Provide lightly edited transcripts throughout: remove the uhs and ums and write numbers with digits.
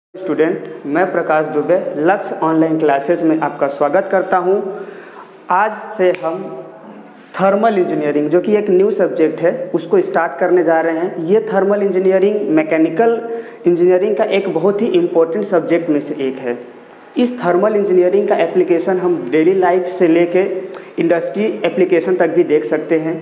Student, मैं प्रकाश दुबे लक्ष्य online classes में आपका स्वागत करता हूं। आज से हम थर्मल इंजीनियरिंग, जो कि एक न्यू सब्जेक्ट है, उसको स्टार्ट करने जा रहे हैं। ये थर्मल इंजीनियरिंग मैकेनिकल इंजीनियरिंग का एक बहुत ही इम्पोर्टेंट सब्जेक्ट में से एक है। इस थर्मल इंजीनियरिंग का एप्लीकेशन हम डेली लाइफ से लेके इंडस्ट्री एप्लीकेशन तक भी देख सकते हैं।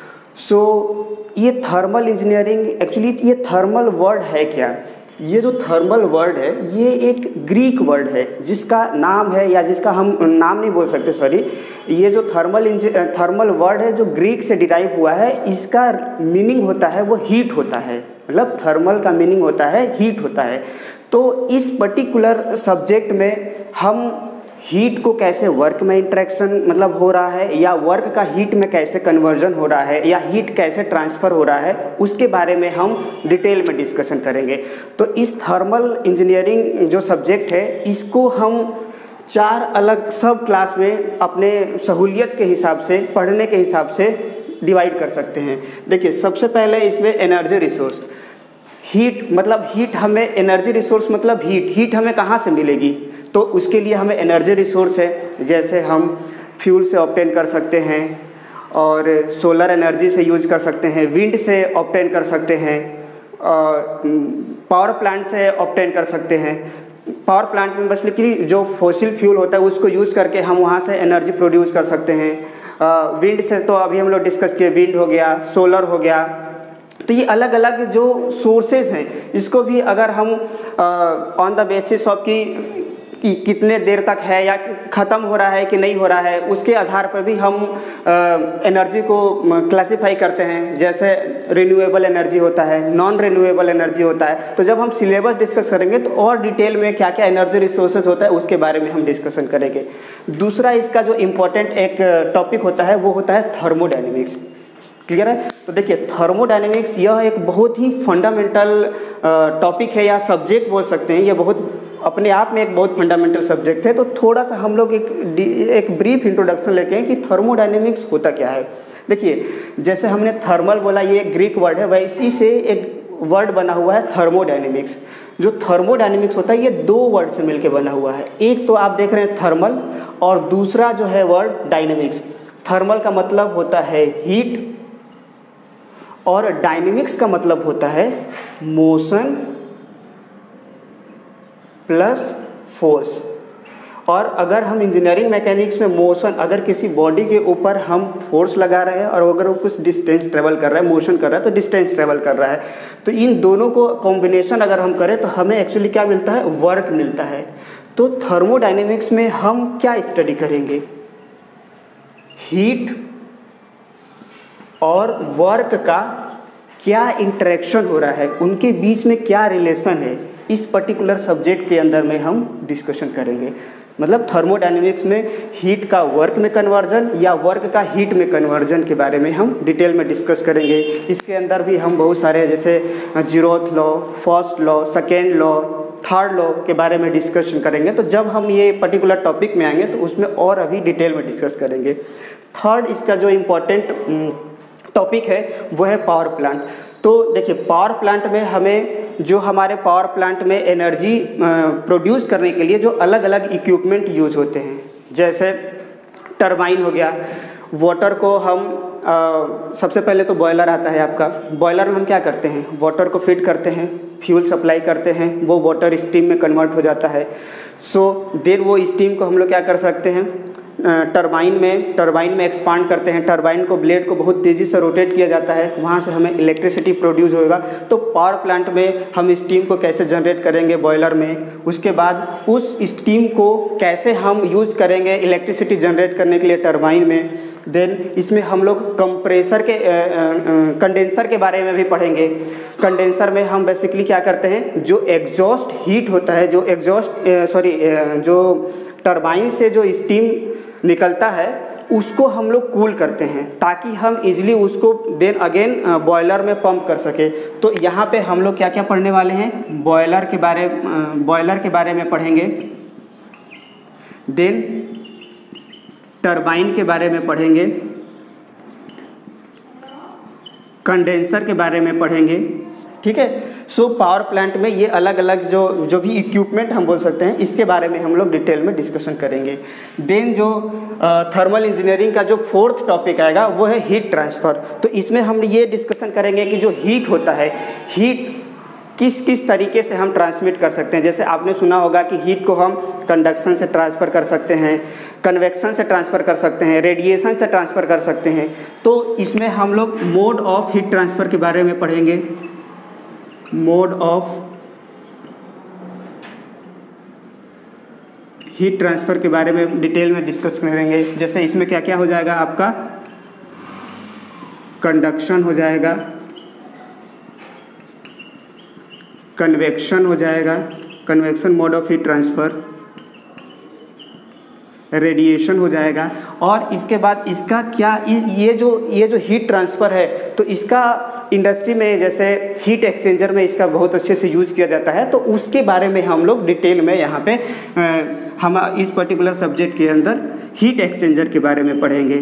ये थर्मल इंजीनियरिंग एक्चुअली ये थर्मल वर्ड है क्या? ये जो थर्मल वर्ड है ये एक ग्रीक वर्ड है जिसका नाम है, या जिसका हम नाम नहीं बोल सकते, सॉरी। ये जो थर्मल वर्ड है जो ग्रीक से डिराइव हुआ है, इसका मीनिंग होता है वो हीट होता है। मतलब थर्मल का मीनिंग होता है हीट होता है। तो इस पर्टिकुलर सब्जेक्ट में हम हीट को कैसे वर्क में इंटरेक्शन मतलब हो रहा है, या वर्क का हीट में कैसे कन्वर्जन हो रहा है, या हीट कैसे ट्रांसफ़र हो रहा है, उसके बारे में हम डिटेल में डिस्कशन करेंगे। तो इस थर्मल इंजीनियरिंग जो सब्जेक्ट है, इसको हम 4 अलग सब क्लास में अपने सहूलियत के हिसाब से, पढ़ने के हिसाब से डिवाइड कर सकते हैं। देखिए, सबसे पहले इसमें एनर्जी रिसोर्स, हीट मतलब हीट हमें, एनर्जी रिसोर्स मतलब हीट हमें कहाँ से मिलेगी, तो उसके लिए हमें एनर्जी रिसोर्स है। जैसे हम फ्यूल से ऑब्टेन कर सकते हैं, और सोलर एनर्जी से यूज कर सकते हैं, विंड से ऑब्टेन कर सकते हैं, पावर प्लांट से ऑब्टेन कर सकते हैं। पावर प्लांट में बस लेकिन जो फॉसिल फ्यूल होता है उसको यूज़ करके हम वहाँ से एनर्जी प्रोड्यूस कर सकते हैं। विंड से तो अभी हम लोग डिस्कस किए, विंड हो गया, सोलर हो गया। तो ये अलग अलग जो सोर्सेज हैं, इसको भी अगर हम ऑन द बेसिस ऑफ कि कितने देर तक है या ख़त्म हो रहा है कि नहीं हो रहा है, उसके आधार पर भी हम एनर्जी को क्लासिफाई करते हैं। जैसे रिन्यूएबल एनर्जी होता है, नॉन रिन्यूएबल एनर्जी होता है। तो जब हम सिलेबस डिस्कस करेंगे तो और डिटेल में क्या क्या एनर्जी रिसोर्सेज होता है उसके बारे में हम डिस्कशन करेंगे। दूसरा इसका जो इम्पोर्टेंट एक टॉपिक होता है वो होता है थर्मोडायनेमिक्स। क्लियर है? तो देखिए, थर्मोडायनेमिक्स यह एक बहुत ही फंडामेंटल टॉपिक है, या सब्जेक्ट बोल सकते हैं। ये बहुत अपने आप में एक बहुत फंडामेंटल सब्जेक्ट है। तो थोड़ा सा हम लोग एक ब्रीफ इंट्रोडक्शन लेके हैं कि थर्मोडायनेमिक्स होता क्या है। देखिए, जैसे हमने थर्मल बोला, ये एक ग्रीक वर्ड है, वैसी से एक वर्ड बना हुआ है थर्मोडायनेमिक्स। जो थर्मोडायनेमिक्स होता है ये 2 वर्ड से मिलकर बना हुआ है। एक तो आप देख रहे हैं थर्मल, और दूसरा जो है वर्ड डायनेमिक्स। थर्मल का मतलब होता है हीट, और डायनेमिक्स का मतलब होता है मोशन प्लस फोर्स। और अगर हम इंजीनियरिंग मैकेनिक्स में मोशन, अगर किसी बॉडी के ऊपर हम फोर्स लगा रहे हैं और अगर वो कुछ डिस्टेंस ट्रेवल कर रहा है, मोशन कर रहा है, तो डिस्टेंस ट्रेवल कर रहा है, तो इन दोनों को कॉम्बिनेशन अगर हम करें तो हमें एक्चुअली क्या मिलता है? वर्क मिलता है। तो थर्मोडायनेमिक्स में हम क्या स्टडी करेंगे? हीट और वर्क का क्या इंटरेक्शन हो रहा है, उनके बीच में क्या रिलेशन है, इस पर्टिकुलर सब्जेक्ट के अंदर में हम डिस्कशन करेंगे। मतलब थर्मोडायनेमिक्स में हीट का वर्क में कन्वर्जन या वर्क का हीट में कन्वर्जन के बारे में हम डिटेल में डिस्कस करेंगे। इसके अंदर भी हम बहुत सारे, जैसे zeroth law, first law, second law, third law के बारे में डिस्कशन करेंगे। तो जब हम ये पर्टिकुलर टॉपिक में आएंगे तो उसमें और अभी डिटेल में डिस्कस करेंगे। थर्ड इसका जो इम्पोर्टेंट टॉपिक है वो है पावर प्लांट। तो देखिए, पावर प्लांट में हमें, जो हमारे पावर प्लांट में एनर्जी प्रोड्यूस करने के लिए जो अलग अलग इक्विपमेंट यूज होते हैं, जैसे टरबाइन हो गया। वाटर को हम सबसे पहले तो बॉयलर आता है आपका। बॉयलर में हम क्या करते हैं? वाटर को फीड करते हैं, फ्यूल सप्लाई करते हैं, वो वाटर स्टीम में कन्वर्ट हो जाता है। देन वो स्टीम को हम लोग क्या कर सकते हैं? टरबाइन में एक्सपांड करते हैं। टरबाइन को, ब्लेड को बहुत तेज़ी से रोटेट किया जाता है, वहाँ से हमें इलेक्ट्रिसिटी प्रोड्यूस होगा। तो पावर प्लांट में हम स्टीम को कैसे जनरेट करेंगे? बॉयलर में। उसके बाद उस स्टीम को कैसे हम यूज़ करेंगे इलेक्ट्रिसिटी जनरेट करने के लिए टरबाइन में। देन इसमें हम लोग कंप्रेसर के कंडेंसर के बारे में भी पढ़ेंगे। कंडेंसर में हम बेसिकली क्या करते हैं? जो एग्जॉस्ट हीट होता है, जो टरबाइन से जो स्टीम निकलता है उसको हम लोग कूल करते हैं, ताकि हम इजीली उसको देन अगेन बॉयलर में पंप कर सके। तो यहाँ पे हम लोग क्या क्या पढ़ने वाले हैं? बॉयलर के बारे में पढ़ेंगे, देन टरबाइन के बारे में पढ़ेंगे, कंडेंसर के बारे में पढ़ेंगे। ठीक है। सो पावर प्लांट में ये अलग अलग जो भी इक्विपमेंट हम बोल सकते हैं, इसके बारे में हम लोग डिटेल में डिस्कशन करेंगे। देन जो थर्मल इंजीनियरिंग का जो फोर्थ टॉपिक आएगा वो है हीट ट्रांसफ़र। तो इसमें हम ये डिस्कशन करेंगे कि जो हीट होता है, हीट किस किस तरीके से हम ट्रांसमिट कर सकते हैं। जैसे आपने सुना होगा कि हीट को हम कंडक्शन से ट्रांसफ़र कर सकते हैं, कन्वेक्शन से ट्रांसफ़र कर सकते हैं, रेडिएशन से ट्रांसफ़र कर सकते हैं। तो इसमें हम लोग मोड ऑफ हीट ट्रांसफ़र के बारे में पढ़ेंगे। मोड ऑफ हीट ट्रांसफ़र के बारे में डिटेल में डिस्कस करेंगे। जैसे इसमें क्या क्या हो जाएगा, आपका कंडक्शन हो जाएगा, कन्वेक्शन हो जाएगा, convection mode of heat transfer, radiation हो जाएगा। और इसके बाद इसका क्या, ये जो हीट ट्रांसफ़र है तो इसका इंडस्ट्री में जैसे हीट एक्सचेंजर में इसका बहुत अच्छे से यूज़ किया जाता है। तो उसके बारे में हम लोग डिटेल में यहाँ पे हम इस पर्टिकुलर सब्जेक्ट के अंदर हीट एक्सचेंजर के बारे में पढ़ेंगे।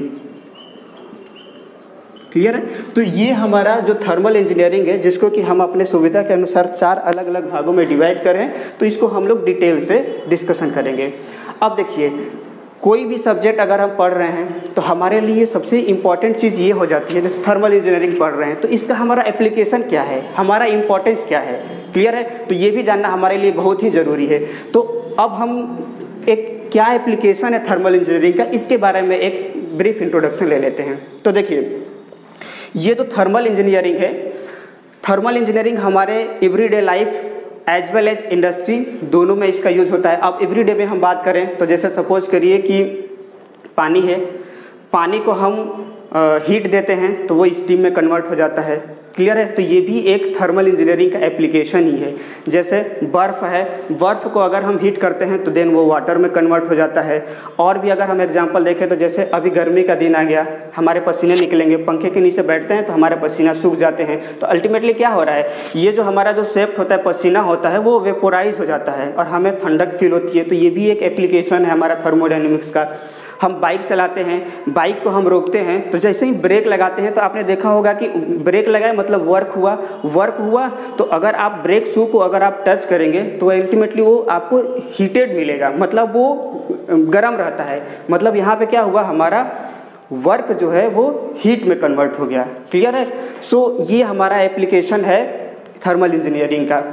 क्लियर है? तो ये हमारा जो थर्मल इंजीनियरिंग है, जिसको कि हम अपने सुविधा के अनुसार 4 अलग अलग भागों में डिवाइड करें, तो इसको हम लोग डिटेल से डिस्कशन करेंगे। अब देखिए, कोई भी सब्जेक्ट अगर हम पढ़ रहे हैं तो हमारे लिए सबसे इम्पॉर्टेंट चीज़ ये हो जाती है, जैसे थर्मल इंजीनियरिंग पढ़ रहे हैं तो इसका हमारा एप्लीकेशन क्या है, हमारा इम्पोर्टेंस क्या है। क्लियर है? तो ये भी जानना हमारे लिए बहुत ही ज़रूरी है। तो अब हम एक क्या एप्लीकेशन है थर्मल इंजीनियरिंग का, इसके बारे में एक ब्रीफ इंट्रोडक्शन ले लेते हैं। तो देखिए, ये तो थर्मल इंजीनियरिंग है। थर्मल इंजीनियरिंग हमारे everyday life as well as industry दोनों में इसका यूज होता है। अब एवरीडे में हम बात करें तो जैसे सपोज करिए कि पानी है, पानी को हम हीट देते हैं तो वो स्टीम में कन्वर्ट हो जाता है। क्लियर है? तो ये भी एक थर्मल इंजीनियरिंग का एप्लीकेशन ही है। जैसे बर्फ़ है, बर्फ़ को अगर हम हीट करते हैं तो देन वो वाटर में कन्वर्ट हो जाता है। और भी अगर हम एग्जांपल देखें तो जैसे अभी गर्मी का दिन आ गया, हमारे पसीने निकलेंगे, पंखे के नीचे बैठते हैं तो हमारे पसीना सूख जाते हैं। तो अल्टीमेटली क्या हो रहा है, ये जो हमारा जो सेप्ट होता है, पसीना होता है, वो वेपोराइज हो जाता है और हमें ठंडक फील होती है। तो ये भी एक एप्लीकेशन है हमारा थर्मोडायनेमिक्स का। हम बाइक चलाते हैं, बाइक को हम रोकते हैं तो जैसे ही ब्रेक लगाते हैं तो आपने देखा होगा कि ब्रेक लगाए मतलब वर्क हुआ। तो अगर आप ब्रेक शू को अगर आप टच करेंगे तो अल्टीमेटली वो आपको हीटेड मिलेगा, मतलब वो गर्म रहता है। मतलब यहाँ पे क्या हुआ, हमारा वर्क जो है वो हीट में कन्वर्ट हो गया। क्लियर है? सो ये हमारा एप्लीकेशन है थर्मल इंजीनियरिंग का।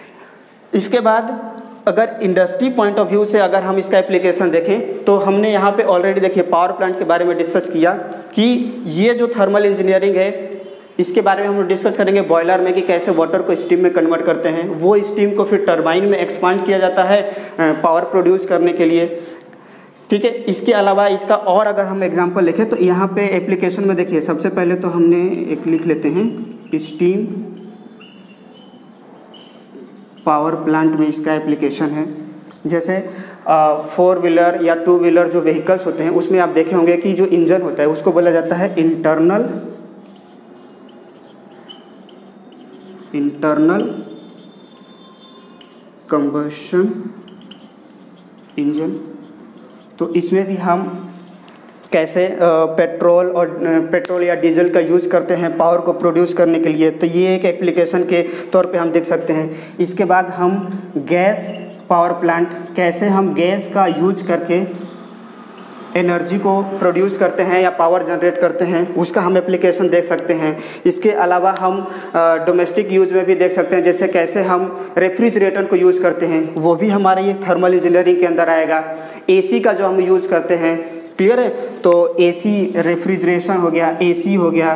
इसके बाद अगर इंडस्ट्री पॉइंट ऑफ व्यू से अगर हम इसका एप्लीकेशन देखें तो हमने यहाँ पे ऑलरेडी देखिए पावर प्लांट के बारे में डिस्कस किया कि ये जो थर्मल इंजीनियरिंग है इसके बारे में हम डिस्कस करेंगे बॉयलर में कि कैसे वाटर को स्टीम में कन्वर्ट करते हैं। वो स्टीम को फिर टरबाइन में एक्सपांड किया जाता है पावर प्रोड्यूस करने के लिए। ठीक है? इसके अलावा इसका और अगर हम एग्जाम्पल लिखें तो यहाँ पे एप्लीकेशन में देखिए, सबसे पहले तो हमने एक लिख लेते हैं स्टीम पावर प्लांट में इसका एप्लीकेशन है। जैसे 4 व्हीलर या 2 व्हीलर जो व्हीकल्स होते हैं उसमें आप देखे होंगे कि जो इंजन होता है उसको बोला जाता है इंटरनल कंबशन इंजन। तो इसमें भी हम कैसे पेट्रोल या डीजल का यूज़ करते हैं पावर को प्रोड्यूस करने के लिए। तो ये एक एप्लीकेशन के तौर पे हम देख सकते हैं। इसके बाद हम गैस पावर प्लांट, कैसे हम गैस का यूज करके एनर्जी को प्रोड्यूस करते हैं या पावर जनरेट करते हैं, उसका हम एप्लीकेशन देख सकते हैं। इसके अलावा हम डोमेस्टिक यूज में भी देख सकते हैं, जैसे कैसे हम रेफ्रिजरेटर को यूज़ करते हैं, वो भी हमारे ये थर्मल इंजीनियरिंग के अंदर आएगा। एसी का जो हम यूज़ करते हैं, क्लियर है? तो एसी रेफ्रिजरेशन हो गया, एसी हो गया।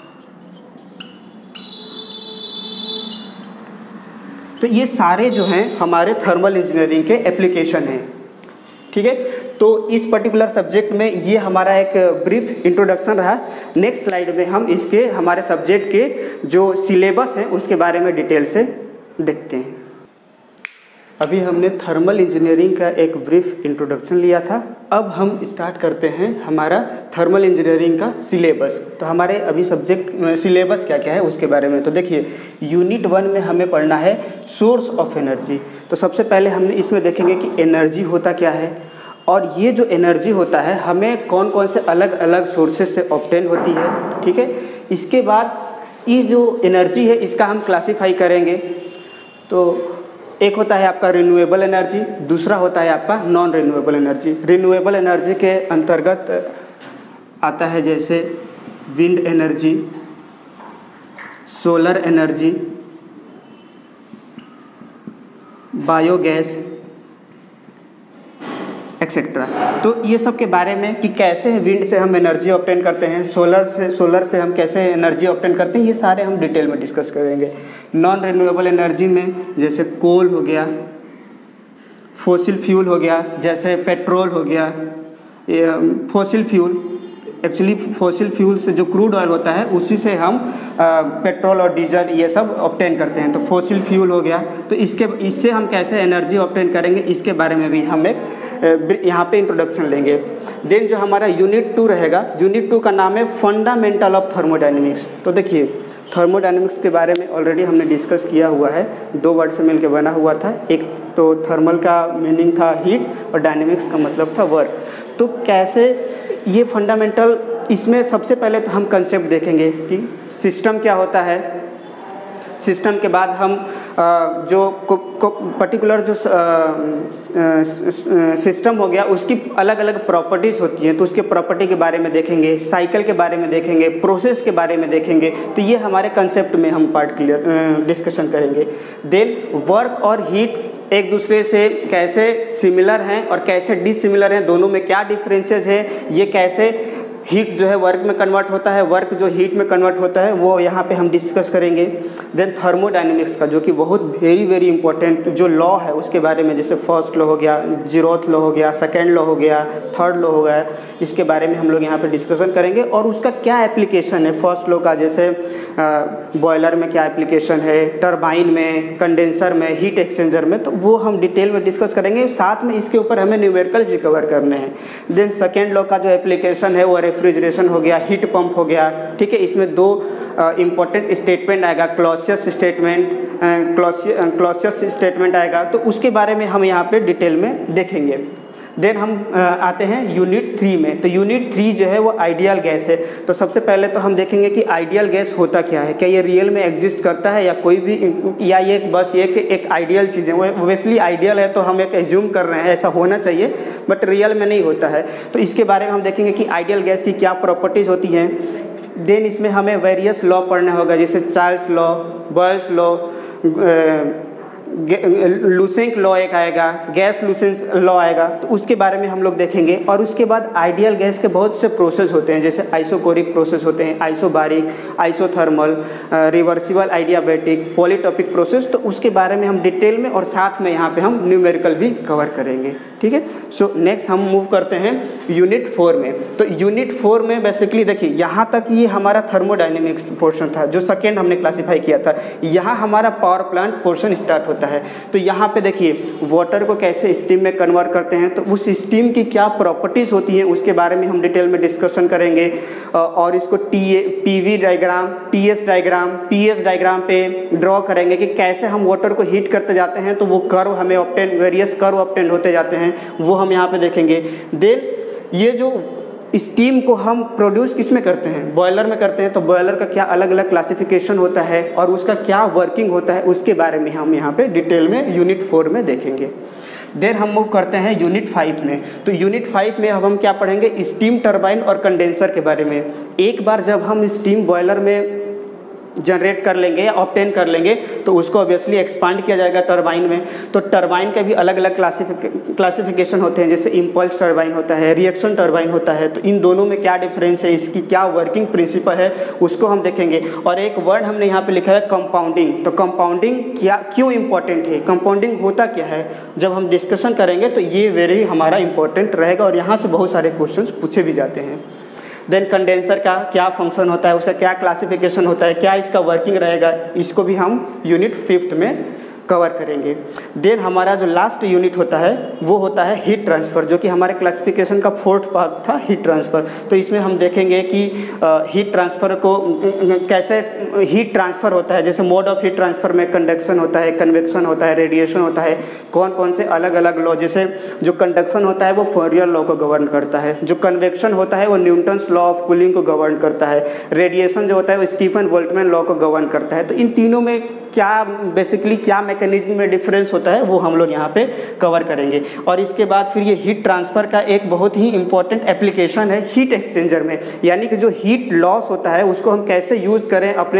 तो ये सारे जो हैं हमारे थर्मल इंजीनियरिंग के एप्लीकेशन हैं। ठीक है? तो इस पर्टिकुलर सब्जेक्ट में ये हमारा एक ब्रीफ इंट्रोडक्शन रहा। नेक्स्ट स्लाइड में हम इसके हमारे सब्जेक्ट के जो सिलेबस हैं उसके बारे में डिटेल से देखते हैं। अभी हमने थर्मल इंजीनियरिंग का एक ब्रीफ इंट्रोडक्शन लिया था। अब हम स्टार्ट करते हैं हमारा थर्मल इंजीनियरिंग का सिलेबस। तो हमारे अभी सब्जेक्ट सिलेबस क्या क्या है उसके बारे में। तो देखिए, यूनिट 1 में हमें पढ़ना है सोर्स ऑफ एनर्जी। तो सबसे पहले हमने इसमें देखेंगे कि एनर्जी होता क्या है, और ये जो एनर्जी होता है हमें कौन कौन से अलग अलग सोर्सेज से ऑब्टेन होती है। ठीक है? इसके बाद ये जो एनर्जी है इसका हम क्लासीफाई करेंगे। तो एक होता है आपका रिन्यूएबल एनर्जी, दूसरा होता है आपका non renewable energy. Renewable energy के अंतर्गत आता है जैसे wind energy, solar energy, biogas etcetera. तो ये सब के बारे में कि कैसे विंड से हम एनर्जी ऑब्टेन करते हैं, सोलर से हम कैसे एनर्जी ऑब्टेन करते हैं, ये सारे हम डिटेल में डिस्कस करेंगे। नॉन रिन्यूएबल एनर्जी में जैसे कोल हो गया, फॉसिल फ्यूल हो गया, जैसे पेट्रोल हो गया, fossil fuel actually fossil fuel से जो क्रूड ऑयल होता है उसी से हम पेट्रोल और डीजल ये सब ऑब्टेन करते हैं, तो फॉसिल फ्यूल हो गया। तो इससे हम कैसे एनर्जी ऑब्टेन करेंगे इसके बारे में भी हम एक यहाँ पे इंट्रोडक्शन लेंगे। देन जो हमारा यूनिट 2 रहेगा, यूनिट 2 का नाम है फंडामेंटल ऑफ थर्मोडायनेमिक्स। तो देखिए थर्मोडायनेमिक्स के बारे में ऑलरेडी हमने डिस्कस किया हुआ है, 2 वर्ड से मिलकर बना हुआ था। एक तो थर्मल का मीनिंग था हीट और डायनेमिक्स का मतलब था वर्क। तो कैसे ये फंडामेंटल, इसमें सबसे पहले तो हम कंसेप्ट देखेंगे कि सिस्टम क्या होता है। सिस्टम के बाद हम जो पर्टिकुलर जो सिस्टम हो गया उसकी अलग अलग प्रॉपर्टीज़ होती हैं, तो उसके प्रॉपर्टी के बारे में देखेंगे, साइकिल के बारे में देखेंगे, प्रोसेस के बारे में देखेंगे। तो ये हमारे कंसेप्ट में हम पार्ट क्लियर डिस्कशन करेंगे। देन वर्क और हीट एक दूसरे से कैसे सिमिलर हैं और कैसे डिसिमिलर हैं, दोनों में क्या डिफरेंसेस है, ये कैसे हीट जो है वर्क में कन्वर्ट होता है, वर्क जो हीट में कन्वर्ट होता है, वो यहाँ पे हम डिस्कस करेंगे। देन थर्मोडायनेमिक्स का जो कि बहुत वेरी इंपॉर्टेंट जो लॉ है उसके बारे में, जैसे फर्स्ट लॉ हो गया, जीरोथ लॉ हो गया, सेकेंड लॉ हो गया, थर्ड लॉ हो गया, इसके बारे में हम लोग यहाँ पे डिस्कशन करेंगे और उसका क्या एप्लीकेशन है। फर्स्ट लॉ का जैसे बॉयलर में क्या एप्लीकेशन है, टरबाइन में, कंडेंसर में, हीट एक्सचेंजर में, तो वो हम डिटेल में डिस्कस करेंगे। साथ में इसके ऊपर हमें न्यूमेरिकल भी कवर करने हैं। देन सेकेंड लॉ का जो एप्लीकेशन है वो रेफ्रिजरेशन हो गया, हीट पंप हो गया, ठीक है। इसमें 2 इंपॉर्टेंट स्टेटमेंट आएगा, क्लॉसियस स्टेटमेंट आएगा, तो उसके बारे में हम यहाँ पे डिटेल में देखेंगे। देन हम आते हैं यूनिट 3 में। तो यूनिट 3 जो है वो आइडियल गैस है। तो सबसे पहले तो हम देखेंगे कि आइडियल गैस होता क्या है, क्या ये रियल में एग्जिस्ट करता है या कोई भी, या ये बस ये कि एक आइडियल चीज़ है। वो ओब्वियसली आइडियल है तो हम एक एज्यूम कर रहे हैं ऐसा होना चाहिए, बट रियल में नहीं होता है। तो इसके बारे में हम देखेंगे कि आइडियल गैस की क्या प्रॉपर्टीज़ होती हैं। देन इसमें हमें वेरियस लॉ पढ़ना होगा, जैसे Charles law, Boyle's law, Lussac law एक आएगा, गैस लुसेंस लॉ आएगा, तो उसके बारे में हम लोग देखेंगे। और उसके बाद आइडियल गैस के बहुत से प्रोसेस होते हैं, जैसे आइसोकोरिक प्रोसेस होते हैं, isobaric, isothermal, reversible adiabatic, polytropic process, तो उसके बारे में हम डिटेल में और साथ में यहाँ पे हम न्यूमेरिकल भी कवर करेंगे, ठीक है। सो नेक्स्ट हम मूव करते हैं यूनिट 4 में। तो यूनिट 4 में बेसिकली देखिए यहाँ तक ये हमारा थर्मोडायनेमिक्स पोर्शन था जो सेकेंड हमने क्लासीफाई किया था। यहाँ हमारा पावर प्लांट पोर्शन स्टार्ट होता है। तो यहाँ पे देखिए वाटर को कैसे स्टीम में कन्वर्ट करते हैं, तो उस स्टीम की क्या प्रॉपर्टीज़ होती हैं उसके बारे में हम डिटेल में डिस्कशन करेंगे। और इसको PV diagram, TS diagram, PS diagram पे ड्रॉ करेंगे कि कैसे हम वाटर को हीट करते जाते हैं तो वो कर्व हमें ऑब्टेन, वेरियस कर्व ऑब्टेन होते जाते हैं, वो हम यहाँ पे देखेंगे। देन ये जो स्टीम को हम प्रोड्यूस किस में करते हैं, बॉयलर में करते हैं, तो बॉयलर का क्या अलग अलग क्लासिफिकेशन होता है और उसका क्या वर्किंग होता है उसके बारे में हम यहाँ पे डिटेल में यूनिट 4 में देखेंगे। देन हम मूव करते हैं यूनिट 5 में। तो यूनिट 5 में अब हम क्या पढ़ेंगे, स्टीम टरबाइन और कंडेंसर के बारे में। एक बार जब हम स्टीम बॉयलर में जनरेट कर लेंगे या ऑब्टेन कर लेंगे तो उसको ऑब्वियसली एक्सपांड किया जाएगा टरबाइन में। तो टरबाइन के भी अलग अलग क्लासिफिकेशन होते हैं, जैसे इम्पल्स टरबाइन होता है, रिएक्शन टरबाइन होता है। तो इन दोनों में क्या डिफरेंस है, इसकी क्या वर्किंग प्रिंसिपल है उसको हम देखेंगे। और एक वर्ड हमने यहाँ पे लिखा है कंपाउंडिंग। तो कंपाउंडिंग क्या, क्यों इंपॉर्टेंट है, कंपाउंडिंग होता क्या है, जब हम डिस्कशन करेंगे तो ये वेरी हमारा इंपॉर्टेंट रहेगा और यहाँ से बहुत सारे क्वेश्चन पूछे भी जाते हैं। देन कंडेंसर का क्या फंक्शन होता है, उसका क्या क्लासिफिकेशन होता है, क्या इसका वर्किंग रहेगा, इसको भी हम यूनिट 5 में कवर करेंगे। देन हमारा जो लास्ट यूनिट होता है वो होता है हीट ट्रांसफ़र, जो कि हमारे क्लासिफिकेशन का 4th पार्ट था, हीट ट्रांसफ़र। तो इसमें हम देखेंगे कि हीट ट्रांसफ़र को कैसे हीट ट्रांसफ़र होता है, जैसे मोड ऑफ हीट ट्रांसफ़र में कंडक्शन होता है, कन्वेक्शन होता है, रेडिएशन होता है, कौन कौन से अलग अलग लॉ, जैसे जो कंडक्शन होता है वो फॉरियर लॉ को गवर्न करता है, जो कन्वेक्शन होता है वो न्यूटन्स लॉ ऑफ कूलिंग को गवर्न करता है, रेडिएशन जो होता है वो स्टीफन बोल्ट्जमैन लॉ को गवर्न करता है। तो इन तीनों में क्या बेसिकली क्या मैकेनिज्म में डिफरेंस होता है वो हम लोग यहाँ पे कवर करेंगे। और इसके बाद फिर ये हीट ट्रांसफ़र का एक बहुत ही इंपॉर्टेंट एप्लीकेशन है हीट एक्सचेंजर में, यानी कि जो हीट लॉस होता है उसको हम कैसे यूज़ करें अपने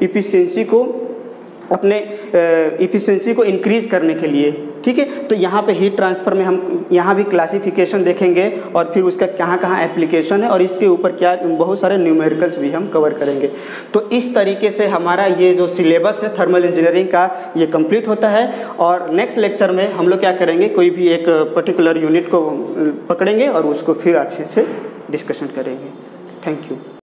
इफ़िशिएंसी को इंक्रीज़ करने के लिए। ठीक है, तो यहाँ पे हीट ट्रांसफ़र में हम यहाँ भी क्लासिफिकेशन देखेंगे और फिर उसका कहाँ कहाँ एप्लीकेशन है और इसके ऊपर क्या बहुत सारे न्यूमेरिकल्स भी हम कवर करेंगे। तो इस तरीके से हमारा ये जो सिलेबस है थर्मल इंजीनियरिंग का ये कंप्लीट होता है। और नेक्स्ट लेक्चर में हम लोग क्या करेंगे, कोई भी एक पर्टिकुलर यूनिट को पकड़ेंगे और उसको फिर अच्छे से डिस्कशन करेंगे। Thank you.